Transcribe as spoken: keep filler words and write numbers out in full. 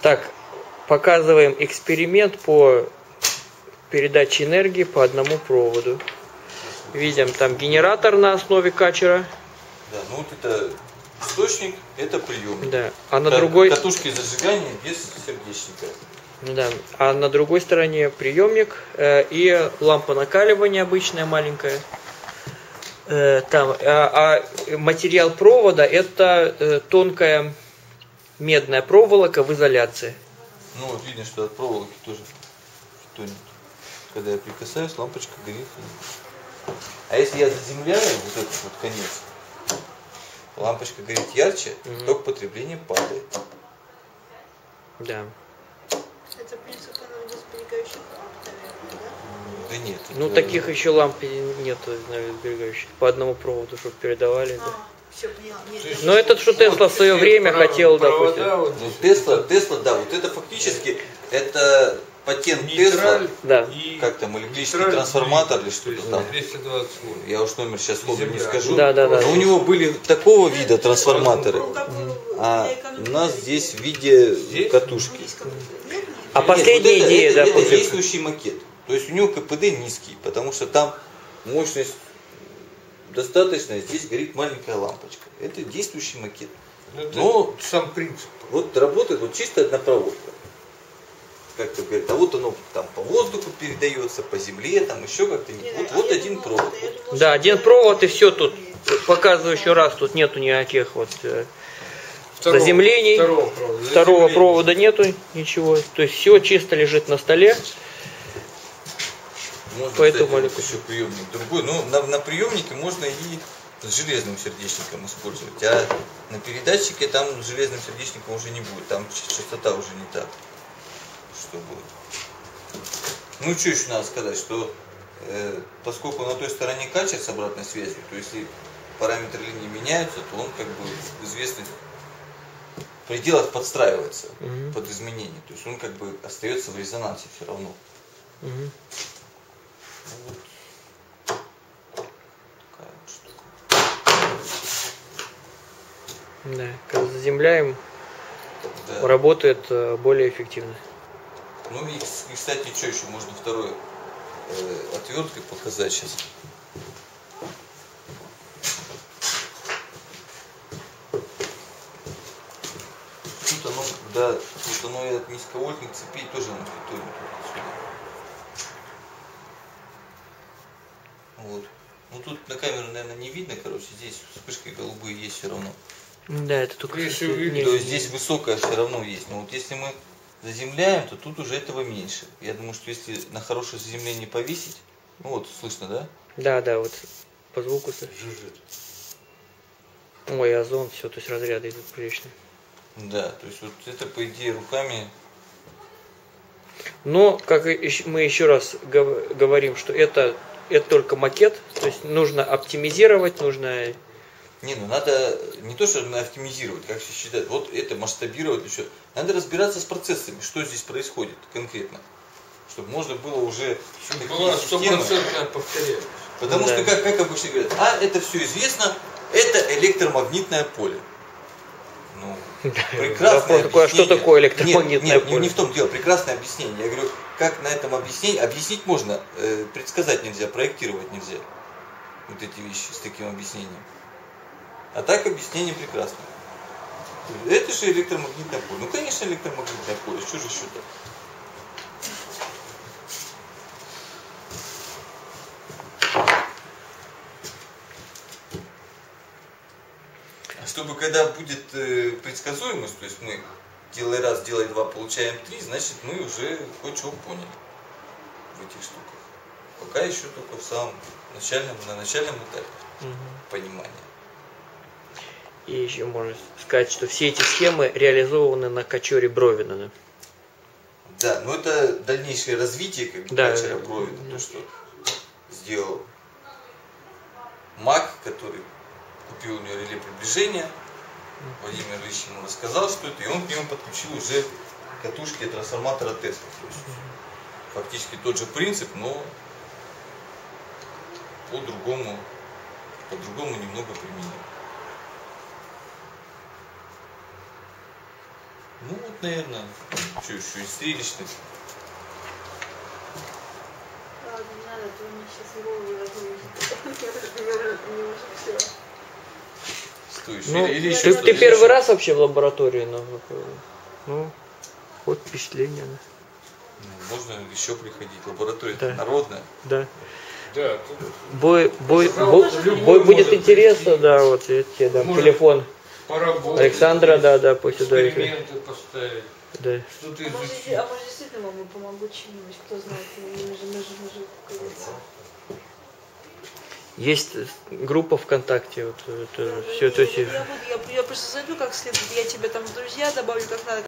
Так, показываем эксперимент по передаче энергии по одному проводу. Видим там генератор на основе качера. Да, ну вот это источник, это приемник. Да, а на Как другой... Катушки зажигания без сердечника. Да, а на другой стороне приемник э, и лампа накаливания обычная маленькая. Э, там, а, а материал провода это э, тонкая медная проволока в изоляции. Ну вот видно, что от проволоки тоже тонет. Когда я прикасаюсь, лампочка горит. А если я заземляю вот этот вот конец, лампочка горит ярче, угу. Ток потребления падает. Да. Это принцип энергосберегающих ламп, наверное, да? Да нет. Ну это... таких еще ламп нет энергосберегающих. По одному проводу, чтобы передавали. А, да. все, поняла. Нет, Но этот, что Тесла в свое время прав, хотел, провода, допустим. вот Ну, Тесла, Тесла, да, вот это фактически, это патент Тесла, да. как там, электрический трансформатор или что-то там. двести двадцать вольт. Я уж номер сейчас сходу не скажу. Да, да, да. Но у него были такого вида трансформаторы, ну, как бы а для у нас здесь в виде катушки. А Нет, последняя вот это, идея, это, да, это после- действующий макет. То есть у него КПД низкий, потому что там мощность достаточная, здесь горит маленькая лампочка. Это действующий макет. Это Но сам принцип. вот работает вот чисто одна проводка. Как-то говорит, а вот оно там по воздуху передается, по земле, там еще как-то. Вот, вот один провод. Да, один провод и все тут. Показываю еще раз, тут нету никаких вот э, Второго, заземлений. Второго провода, Второго Заземление. провода нету ничего. То есть все чисто лежит на столе. Можно, Поэтому кстати, вот маленький. еще приемник другой. Ну, на, на приемнике можно и с железным сердечником использовать. А на передатчике там с железным сердечником уже не будет. Там частота уже не так. Что будет. Ну, что еще надо сказать, что э, поскольку на той стороне качер с обратной связью, то если параметры линии меняются, то он как бы в известных пределах подстраивается Мгм. под изменения. То есть он как бы остается в резонансе все равно. Мгм. Вот. Такая вот штука. Да, когда заземляем, Да. работает э, более эффективно. Ну и, и, кстати, что еще можно второй э, отверткой показать сейчас. Тут оно, да, тут оно и от низковольтных цепей тоже оно фитонит отсюда. Вот. Ну тут на камеру, наверное, не видно, короче, здесь вспышки голубые есть все равно. Да, это только... Если не- увидеть, То есть здесь высокая все равно есть. Но вот если мы заземляем, то тут уже этого меньше. Я думаю, что если на хорошее заземление повесить, ну вот, слышно, да? Да, да, вот по звуку. жужжит. Ой, озон, все, то есть разряды идут приличные. Да, то есть вот это по идее руками. Но, как и ещё- мы еще раз гов- говорим, что это, это только макет, то есть нужно оптимизировать, нужно... Не, ну надо не то, что надо оптимизировать, как все считают, вот это масштабировать еще. Надо разбираться с процессами, что здесь происходит конкретно. Чтобы можно было уже такие Была системы. стопроцентная повторяемость. Потому Да. что, как, как обычно говорят, а это все известно, это электромагнитное поле. Ну, прекрасное Вопрос такой, а что объяснение. такое электромагнитное нет, нет, поле? Не, не в том дело, прекрасное объяснение. Я говорю, как на этом объяснении, объяснить можно, э, предсказать нельзя, проектировать нельзя. Вот эти вещи с таким объяснением. А так объяснение прекрасно. Это же электромагнитное поле. Ну, конечно, электромагнитное поле, что же еще-то? Чтобы когда будет э, предсказуемость, то есть мы делай раз, делай два, получаем три, значит мы уже кое-чего поняли в этих штуках. Пока еще только в самом начальном, на начальном этапе Мгм. понимания. И еще можно сказать, что все эти схемы реализованы на качере Бровина. Да? Да, но это дальнейшее развитие как бы Да, качера да. Бровина, то, что сделал Мак, который купил у него реле приближения. Владимир Ильич ему рассказал, что это, и он к нему подключил уже катушки трансформатора Тесла. То есть фактически тот же принцип, но по-другому, по-другому немного применим. Ну вот, наверное, что еще, и стрелечный. Ладно, не надо, то мне сейчас голову разрушит. Мне уже все. Стой, Ну, или, или ты, еще ты что-то, или первый еще. раз вообще в лаборатории, ну, ну вот впечатление, да. Ну, можно еще приходить. Лаборатория Да. народная. Да. Да, тут Бой, бой, бой, Любой бой будет может интересно, прийти. да, вот я тебе дам Может телефон поработать. Александра, да, да, пусть сюда идет. Эксперименты поставить. Да. Что-то А может, изучить. а может действительно маму помогу чем-нибудь, кто знает, мы же, мы же, мы же, как говорится. Есть группа ВКонтакте, вот это Я, все, то есть. я, буду, я, я просто зайду как следует, я тебя там в друзья добавлю, как надо.